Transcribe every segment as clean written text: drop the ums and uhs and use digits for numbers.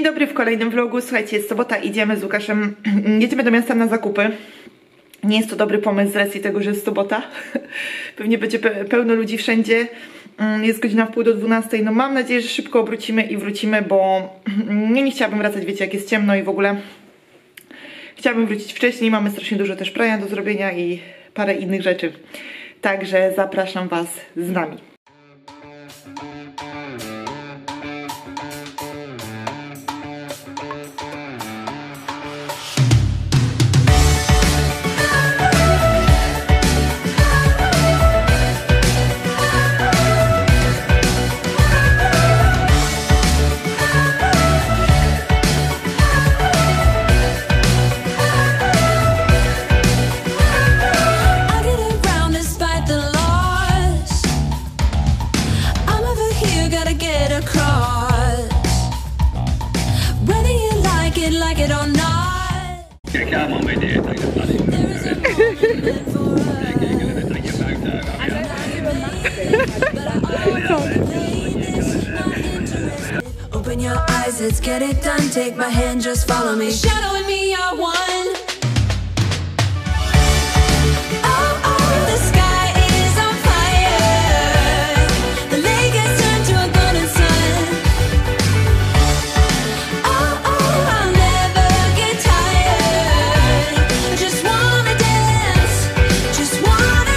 dobry w kolejnym vlogu. Słuchajcie, jest sobota, idziemy z Łukaszem, jedziemy do miasta na zakupy. Nie jest to dobry pomysł z racji tego, że jest sobota. Pewnie będzie pełno ludzi wszędzie. Jest godzina w 11:30. No mam nadzieję, że szybko obrócimy i wrócimy, bo nie chciałabym wracać, wiecie, jak jest ciemno i w ogóle. Chciałabym wrócić wcześniej, mamy strasznie dużo też prania do zrobienia i parę innych rzeczy. Także zapraszam Was z nami. Open your eyes, let's get it done. Take my hand, just follow me. Shadow and me are one. Oh, oh, the sky is on fire. The lake has turned to a golden sun. Oh, oh, I'll never get tired. I just wanna dance, just wanna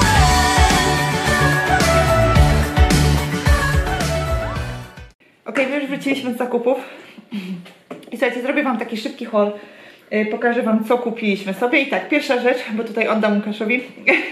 Okej, my już wróciliśmy z zakupów i słuchajcie, zrobię Wam taki szybki haul, pokażę Wam, co kupiliśmy sobie. I tak, pierwsza rzecz, bo tutaj oddam Łukaszowi,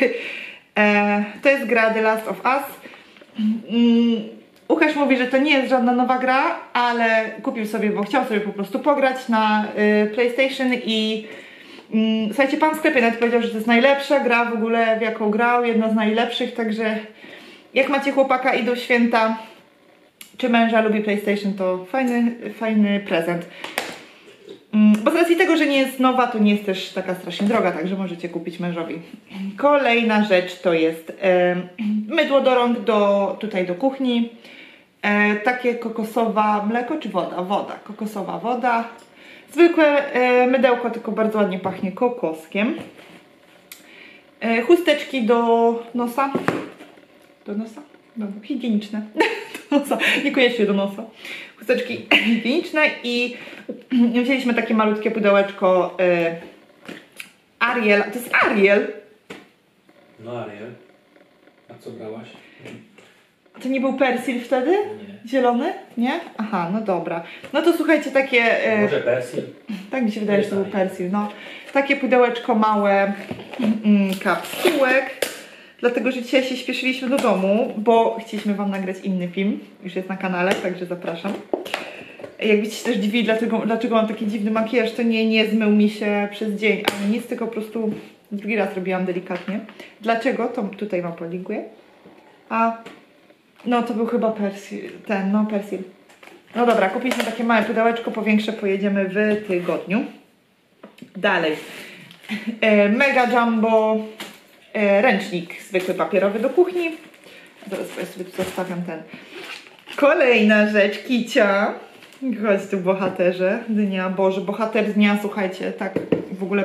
to jest gra The Last of Us. Łukasz mówi, że to nie jest żadna nowa gra, ale kupił sobie, bo chciał sobie po prostu pograć na PlayStation i słuchajcie, pan w sklepie nawet powiedział, że to jest najlepsza gra w ogóle, w jaką grał, jedna z najlepszych, także jak macie chłopaka, idą święta, czy męża lubi PlayStation, to fajny prezent. Bo z racji tego, że nie jest nowa, to nie jest też taka strasznie droga, także możecie kupić mężowi. Kolejna rzecz to jest mydło do rąk tutaj do kuchni. Takie kokosowa mleko czy woda? Woda, kokosowa woda. Zwykłe mydełko, tylko bardzo ładnie pachnie kokoskiem. Chusteczki do nosa. Do nosa? No, higieniczne. Do nosa. Niekoniecznie do nosa. Chusteczki higieniczne i wzięliśmy takie malutkie pudełeczko Ariel. To jest Ariel. No Ariel. A co brałaś? To nie był Persil wtedy? Nie. Zielony? Nie? Aha, no dobra. No to słuchajcie, takie... Może Persil? Tak mi się wydaje, że to był Persil. No. Takie pudełeczko małe kapsułek. Dlatego, że dzisiaj się śpieszyliśmy do domu, bo chcieliśmy Wam nagrać inny film. Już jest na kanale, także zapraszam. Jakbyście się też dziwili, dlaczego mam taki dziwny makijaż, to nie zmył mi się przez dzień, ale nic, tylko po prostu drugi raz robiłam delikatnie. Dlaczego? To tutaj Wam polinkuję. A, no to był chyba Persil, Persil. No dobra, kupiliśmy takie małe pudełeczko, po większe pojedziemy w tygodniu. Dalej. Mega Jumbo ręcznik zwykły papierowy do kuchni. Zaraz sobie tu zostawiam ten. Kolejna rzecz, kicia. Chodź tu, bohaterze dnia. Boże, bohater dnia, słuchajcie, tak w ogóle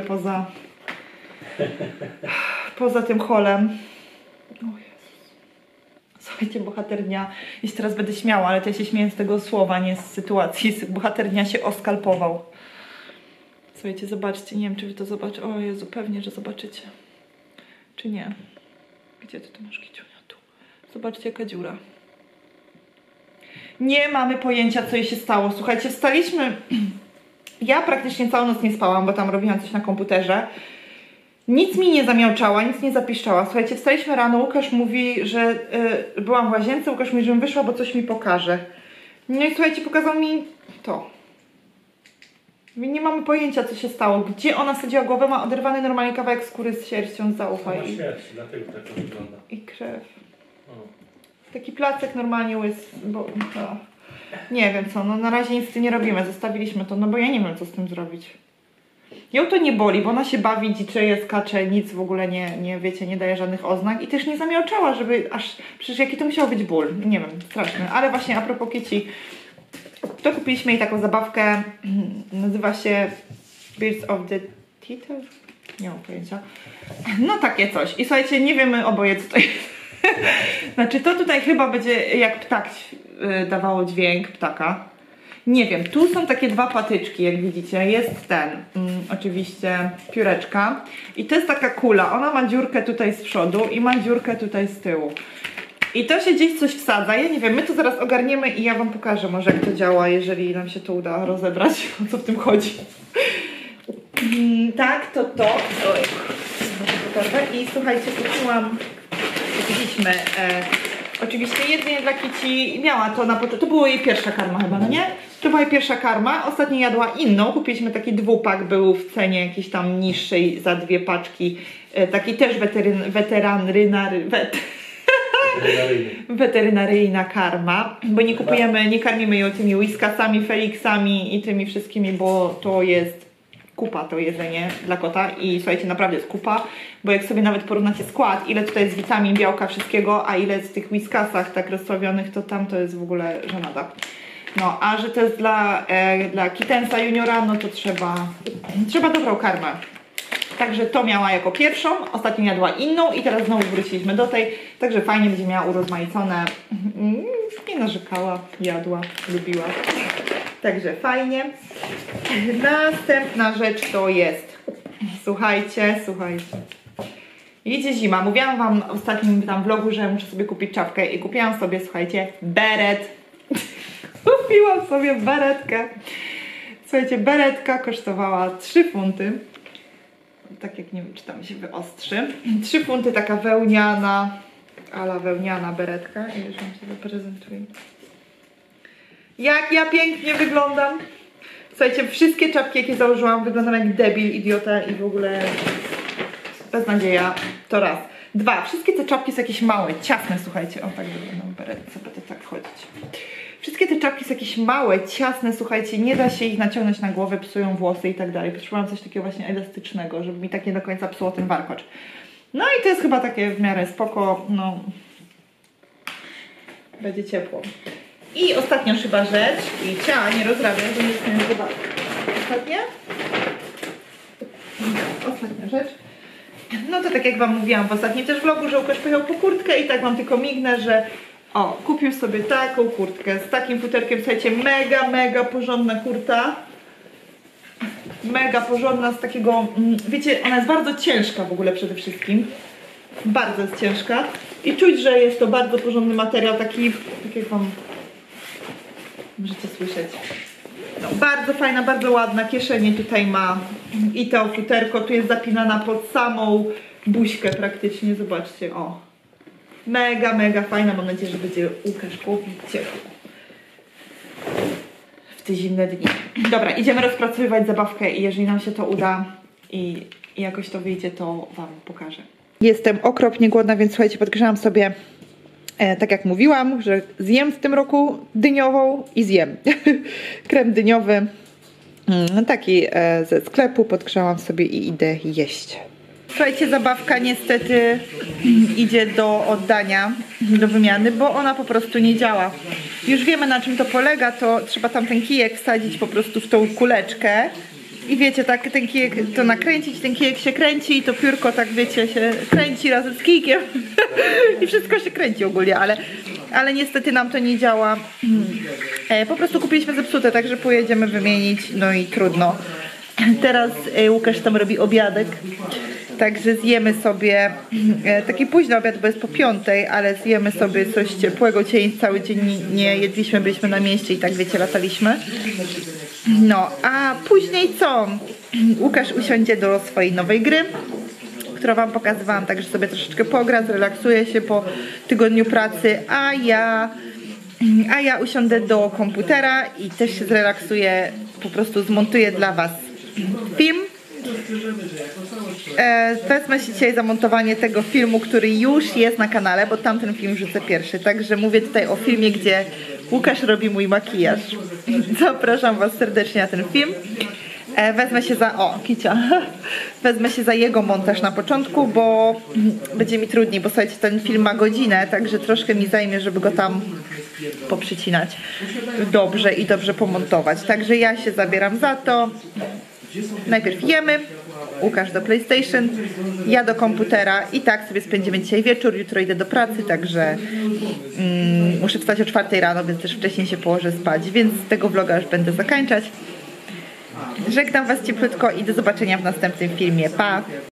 poza tym holem. O Jezus. Słuchajcie, bohater dnia. Jeśli teraz będę śmiała, ale to ja się śmieję z tego słowa, nie z sytuacji. Bohater dnia się oskalpował. Słuchajcie, zobaczcie, nie wiem, czy wy to zobaczycie. O Jezu, pewnie, że zobaczycie. Czy nie? Gdzie ty to masz, kiciunia? Tu. Zobaczcie, jaka dziura. Nie mamy pojęcia, co jej się stało. Słuchajcie, wstaliśmy... Ja praktycznie całą noc nie spałam, bo tam robiłam coś na komputerze. Nic mi nie zamiałczała, nic nie zapiszczała. Słuchajcie, wstaliśmy rano, Łukasz mówi, że... byłam w łazience, Łukasz mówi, żebym wyszła, bo coś mi pokaże. No i słuchajcie, pokazał mi to. Nie mamy pojęcia, co się stało. Gdzie ona wsadziła głowę, ma oderwany normalnie kawałek skóry z sierścią z zaucha. Ma śmierć, dlatego tak to wygląda. I krew. O. Taki placek normalnie łys, bo no, nie wiem co, no na razie nic z tym nie robimy, zostawiliśmy to, no bo ja nie wiem, co z tym zrobić. Ją to nie boli, bo ona się bawi, dziczyje, skacze, nic w ogóle nie wiecie, nie daje żadnych oznak i też nie zamiałczała, żeby aż, przecież jaki to musiał być ból, nie wiem, straszny. Ale właśnie a propos kici, to kupiliśmy jej taką zabawkę, nazywa się Birds of the Teeter? Nie mam pojęcia. No takie coś. I słuchajcie, nie wiemy oboje co to jest. Znaczy to tutaj chyba będzie jak ptak dawało dźwięk ptaka. Nie wiem, tu są takie dwa patyczki, jak widzicie. Jest ten, oczywiście pióreczka. I to jest taka kula. Ona ma dziurkę tutaj z przodu i ma dziurkę tutaj z tyłu. I to się gdzieś coś wsadza. Ja nie wiem, my to zaraz ogarniemy i ja wam pokażę może jak to działa, jeżeli nam się to uda rozebrać, o co w tym chodzi. Tak, to. Oj, i słuchajcie, kupiliśmy oczywiście jedzenie dla Kici. Miała to na początku, to była jej pierwsza karma chyba, no nie? To była jej pierwsza karma, ostatnio jadła inną. Kupiliśmy taki dwupak, był w cenie jakiejś tam niższej za 2 paczki. Taki też weterynaryjna karma, bo nie karmimy ją tymi Whiskas-ami, Felixami i tymi wszystkimi, bo to jest kupa to jedzenie dla kota i słuchajcie, naprawdę jest kupa, bo jak sobie nawet porównacie skład, ile tutaj jest witamin, białka, wszystkiego, a ile w tych Whiskasach tak rozsławionych, to tam to jest w ogóle żenada. No, a że to jest dla Kittensa juniora, no to trzeba dobrą karmę. Także to miała jako pierwszą, ostatnio jadła inną i teraz znowu wróciliśmy do tej, także fajnie będzie miała urozmaicone. Nie narzekała, jadła, lubiła. Także fajnie. Następna rzecz to jest, słuchajcie. Idzie zima. Mówiłam wam w ostatnim tam vlogu, że muszę sobie kupić czapkę i kupiłam sobie, słuchajcie, beret. Kupiłam sobie beretkę. Słuchajcie, beretka kosztowała 3 funty. Tak jak nie wiem, czy tam się wyostrzy. 3 funty, taka wełniana, ala wełniana beretka. I już wam się zaprezentuję. Jak ja pięknie wyglądam. Słuchajcie, wszystkie czapki, jakie założyłam, wyglądam jak debil, idiota i w ogóle beznadzieja. To raz. 2. Wszystkie te czapki są jakieś małe, ciasne, słuchajcie. O, tak wyglądam beretce, będę tak chodzić. Wszystkie te czapki są jakieś małe, ciasne, słuchajcie, nie da się ich naciągnąć na głowę, psują włosy i tak dalej. Potrzebowałam coś takiego właśnie elastycznego, żeby mi tak nie do końca psuło ten warkocz. No i to jest chyba takie w miarę spoko, no będzie ciepło. I ostatnia chyba rzecz, i ciała nie rozrabiam, bo nie jestem chyba ostatnia rzecz. No to tak jak wam mówiłam w ostatnim też vlogu, że Łukasz pojechał po kurtkę i tak wam tylko mignę, że kupił sobie taką kurtkę z takim futerkiem, słuchajcie, mega porządna kurta. Mega porządna, z takiego, wiecie, ona jest bardzo ciężka w ogóle przede wszystkim. Bardzo jest ciężka i czuć, że jest to bardzo porządny materiał, taki jak wam możecie słyszeć. No, bardzo fajna, bardzo ładna, kieszenie tutaj ma i to futerko, tu jest zapinana pod samą buźkę praktycznie, zobaczcie, mega fajna, mam nadzieję, że będzie Łukaszkowi ciepło w te zimne dni. Dobra, idziemy rozpracowywać zabawkę i jeżeli nam się to uda i jakoś to wyjdzie, to wam pokażę. Jestem okropnie głodna, więc słuchajcie, podgrzałam sobie, tak jak mówiłam, że zjem w tym roku dyniową i zjem. Krem dyniowy, taki ze sklepu, podgrzałam sobie i idę jeść. Słuchajcie, zabawka niestety idzie do oddania, do wymiany, bo ona po prostu nie działa. Już wiemy, na czym to polega, to trzeba tam ten kijek wsadzić po prostu w tą kuleczkę. I wiecie, tak ten kijek to nakręcić, ten kijek się kręci i to piórko tak wiecie się kręci razem z kijkiem i wszystko się kręci ogólnie, ale niestety nam to nie działa. Po prostu kupiliśmy zepsute, także pojedziemy wymienić, no i trudno. Teraz Łukasz tam robi obiadek, także zjemy sobie taki późny obiad, bo jest po 5, ale zjemy sobie coś ciepłego. Dzisiaj cały dzień nie jedliśmy, byliśmy na mieście i tak wiecie, lataliśmy. No, a później co? Łukasz usiądzie do swojej nowej gry, którą wam pokazywałam, także sobie troszeczkę pogra, zrelaksuje się po tygodniu pracy, a ja usiądę do komputera i też się zrelaksuję, po prostu zmontuję dla was film. Wezmę się dzisiaj za montowanie tego filmu, który już jest na kanale, bo tamten film wrzucę pierwszy, także mówię tutaj o filmie, gdzie Łukasz robi mój makijaż. Zapraszam was serdecznie na ten film. Wezmę się za... O, Kicia. Wezmę się za jego montaż na początku, bo będzie mi trudniej, bo słuchajcie, ten film ma godzinę, także troszkę mi zajmie, żeby go tam poprzycinać dobrze i dobrze pomontować. Także ja się zabieram za to. Najpierw jemy, Łukasz do PlayStation, ja do komputera i tak sobie spędzimy dzisiaj wieczór. Jutro idę do pracy, także muszę wstać o 4 rano, więc też wcześniej się położę spać, więc tego vloga już będę zakończać. Żegnam Was cieplutko i do zobaczenia w następnym filmie. Pa!